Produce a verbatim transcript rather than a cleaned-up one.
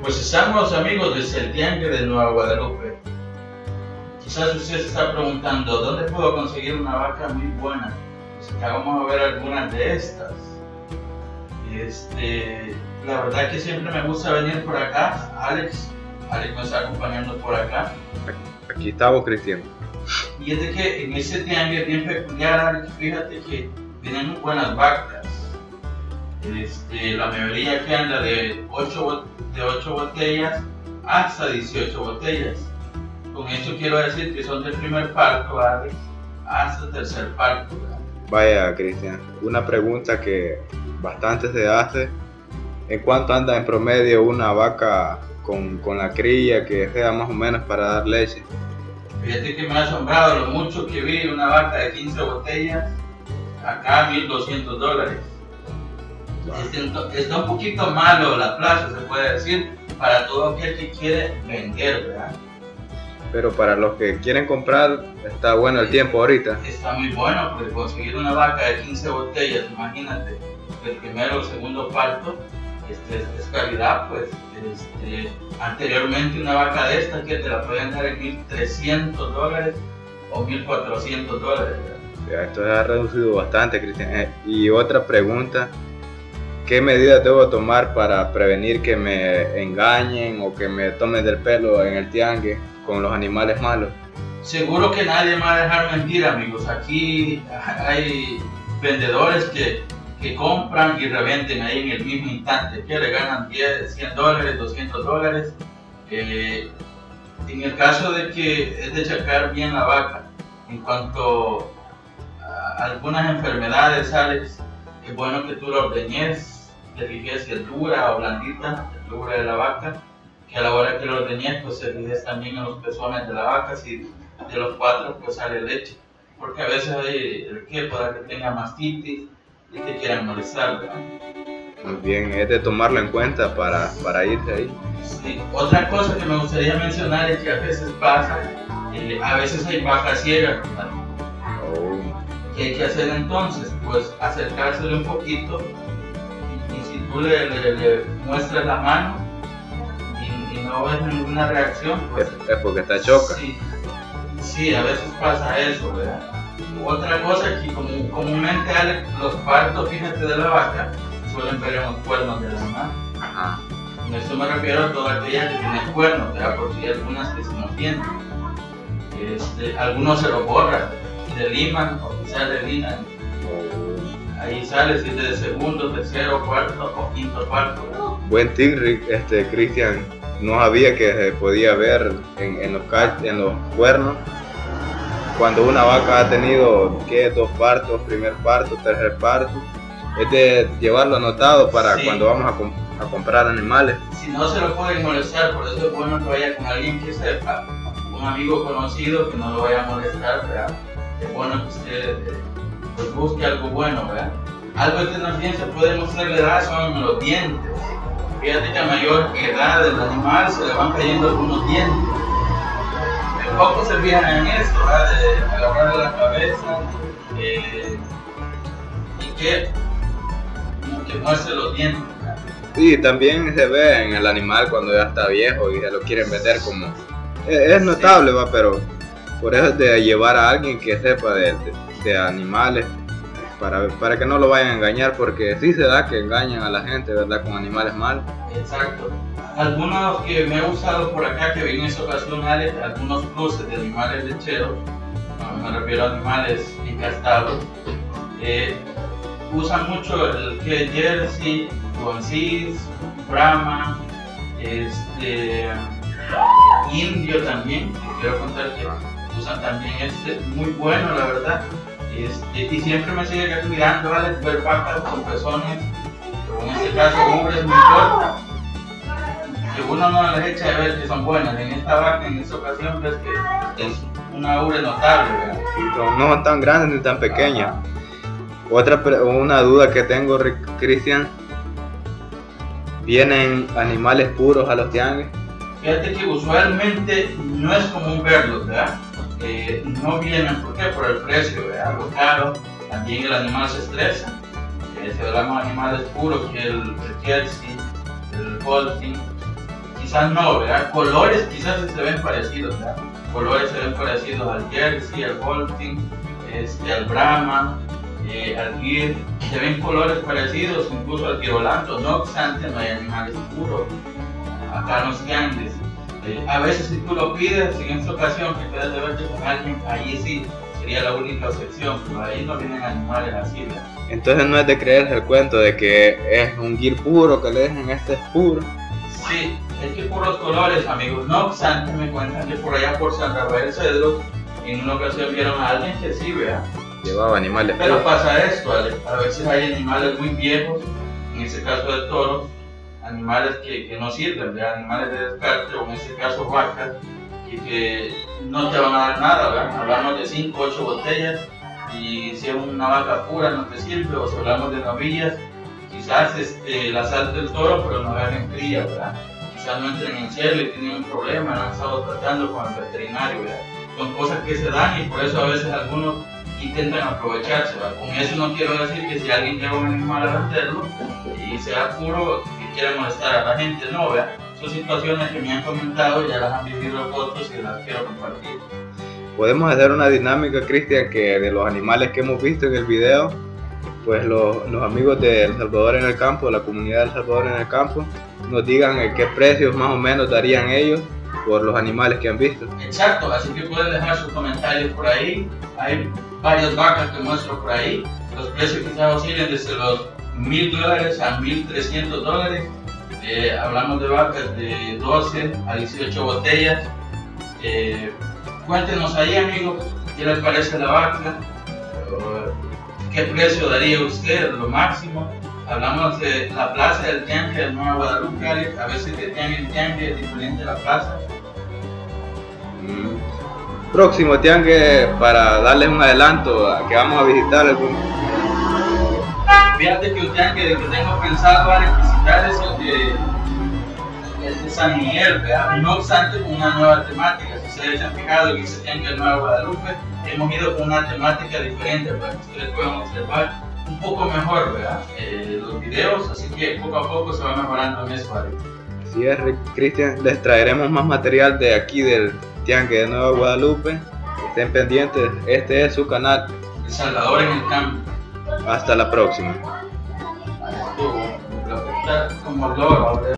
Pues estamos amigos desde el Tianguis de Nueva Guadalupe. Quizás usted se está preguntando, ¿dónde puedo conseguir una vaca muy buena? Pues acá vamos a ver algunas de estas. Este, la verdad que siempre me gusta venir por acá. Alex, Alex me está acompañando por acá. Aquí estamos, Cristian. Y es de que en ese tianguis bien peculiar, Alex, fíjate que vienen muy buenas vacas. Este, la mayoría que anda de ocho, de ocho botellas hasta dieciocho botellas. Con esto quiero decir que son del primer parto, Alex, hasta el tercer parto, ¿verdad? Vaya, Cristian, una pregunta que bastante se hace: ¿en cuánto anda en promedio una vaca con, con la cría que sea más o menos para dar leche? Fíjate que me ha asombrado lo mucho que vi una vaca de quince botellas, acá mil doscientos dólares. Está un poquito malo la plaza, se puede decir, para todo aquel que quiere vender, ¿verdad? Pero para los que quieren comprar, está bueno el tiempo ahorita. Está muy bueno, porque conseguir una vaca de quince botellas, imagínate, el primero o segundo parto, este, es calidad, pues. Este, anteriormente una vaca de esta que te la pueden dar en mil trescientos dólares o mil cuatrocientos dólares, ¿verdad? Ya, esto ha reducido bastante, Cristian. Eh, y otra pregunta: ¿qué medidas debo tomar para prevenir que me engañen o que me tomen del pelo en el tianguis con los animales malos? Seguro que nadie me va a dejar mentir, amigos. Aquí hay vendedores que, que compran y revenden ahí en el mismo instante, que le ganan diez, cien dólares, doscientos dólares. Eh, en el caso de que es de checar bien la vaca, en cuanto a algunas enfermedades, Alex, es bueno que tú la ordeñes, te fijes si es dura o blandita, el dura de la vaca, que a la hora que lo ordeñes, pues se fijes también en los pezones de la vaca, si de los cuatro pues sale leche, porque a veces hay el que pueda que tenga mastitis y te quieran molestar, ¿verdad? Muy bien, es de tomarlo en cuenta para, para irse ahí. Sí. Otra cosa que me gustaría mencionar es que a veces pasa, eh, a veces hay vacas ciegas, ¿verdad? Oh. ¿Qué hay que hacer entonces? Pues acercársele un poquito y, y si tú le, le, le muestras la mano y, y no ves ninguna reacción, pues es, es porque está choca. Sí, sí, a veces pasa eso, ¿verdad? Otra cosa que como, comúnmente Alex, los partos, fíjate, de la vaca suelen ver en los cuernos de la mamá. Ajá. Con esto me refiero a todas aquellas que tienen cuernos, ¿verdad? Porque hay algunas que sí no tienen. Este, algunos se lo borran, de liman o quizás de linan. Ahí sale si es de segundo, tercero, cuarto o quinto parto. Buen tip, este, Cristian. No sabía que se podía ver en, en, los, en los cuernos cuando una vaca ha tenido ¿qué? Dos partos, primer parto, tercer parto. Es de llevarlo anotado para sí. Cuando vamos a, comp a comprar animales. Si no se lo pueden molestar, por eso es bueno que vaya con alguien que sepa, un amigo conocido que no lo vaya a molestar, ¿verdad? Es bueno que usted eh, pues busque algo bueno, ¿verdad? Algo que también se puede mostrar la edad son los dientes. Fíjate que a mayor edad del animal se le van cayendo algunos dientes. Pocos se fijan en esto, ¿verdad? De agarrarle la cabeza eh, y que, que muestre los dientes, ¿verdad? Sí, también se ve en el animal cuando ya está viejo y se lo quieren vender como... Es notable, sí. Va, pero por eso es de llevar a alguien que sepa de, de, de animales para, para que no lo vayan a engañar, porque sí se da que engañan a la gente, ¿verdad? Con animales malos. Exacto. Algunos que me he usado por acá que vi en esa ocasión, Alex, algunos cruces de animales lecheros, no, me refiero a animales encastados, eh, usan mucho el que Jersey, Gonsis, Brahma, este, Indio también, que quiero contar que usan también este, muy bueno la verdad, este, y siempre me sigue cuidando, Alex, ver vacas con pezones, o en este caso hombres muy cortos, que uno no les echa de ver que son buenas. En esta vaca, en esta ocasión, ves que es una ubre notable, ¿verdad? No son tan grandes ni tan pequeñas. Otra una duda que tengo, Cristian: ¿vienen animales puros a los tianguis? Fíjate que usualmente no es común verlos, ¿verdad? Eh, no vienen, ¿por qué? Por el precio, ¿verdad? Algo caro, también el animal se estresa. Eh, si hablamos de animales puros, que el, el Jersey, el Holstein, quizás no, ¿verdad? Colores quizás se ven parecidos, ¿verdad? Colores se ven parecidos al Jersey, al Holstein, este, al Brahma, eh, al Gir, se ven colores parecidos, incluso al Quirolanto. No obstante, no hay animales puros acá en los Andes. Eh, a veces si tú lo pides, en esta ocasión que puedes verte con alguien, ahí sí sería la única excepción, pero ahí no vienen animales así, ¿verdad? Entonces no es de creerse el cuento de que es un Gir puro, que le dejan este es puro. Sí, es que por los colores, amigos. No obstante, me cuentan que por allá por San Rafael Cedros, en una ocasión vieron a alguien que sí, vea. Llevaba animales. Pero pasa esto, Ale. A veces hay animales muy viejos, en este caso de toros, animales que, que no sirven, ¿verdad? Animales de descarte, o en este caso vacas, y que no te van a dar nada, ¿verdad? Hablamos de cinco, ocho botellas, y si es una vaca pura no te sirve, o si hablamos de novillas, quizás este, la salte el toro, pero no agarren cría, ¿verdad? Quizás no entren en celo y tienen un problema, no han estado tratando con el veterinario, ¿verdad? Son cosas que se dan y por eso a veces algunos intentan aprovecharse, ¿verdad? Con eso no quiero decir que si alguien lleva un animal a venderlo y sea puro, que quiera molestar a la gente, no, ¿verdad? Son situaciones que me han comentado, ya las han vivido otros y las quiero compartir. Podemos hacer una dinámica, Cristian, que de los animales que hemos visto en el video, pues los, los amigos de El Salvador en el campo, la comunidad de El Salvador en el campo, nos digan en qué precios más o menos darían ellos por los animales que han visto. Exacto, así que pueden dejar sus comentarios por ahí. Hay varias vacas que muestro por ahí. Los precios quizás oscilen desde los mil dólares a mil trescientos dólares. Eh, hablamos de vacas de doce a dieciocho botellas. Eh, cuéntenos ahí, amigos, qué les parece la vaca. ¿Qué precio daría usted? Lo máximo. Hablamos de la plaza del Tiangue de Nueva Guadalupe, Alex. A veces de Tiangue en Tiangue es diferente a la plaza. Mm. Próximo Tiangue, para darles un adelanto a que vamos a visitar algún. Fíjate que el Tiangue que tengo pensado, Alex, visitar es el de, el de San Miguel, ¿verdad? No obstante, con una nueva temática. Si ustedes se han fijado en ese Tiangue de Nueva Guadalupe, hemos ido con una temática diferente para que ustedes puedan observar un poco mejor, ¿verdad? Eh, los videos, así que poco a poco se va mejorando en eso, ¿vale? Así es, Cristian, les traeremos más material de aquí del Tiangue de Nueva Guadalupe. Estén pendientes, este es su canal El Salvador en el campo. Hasta la próxima. Como loro,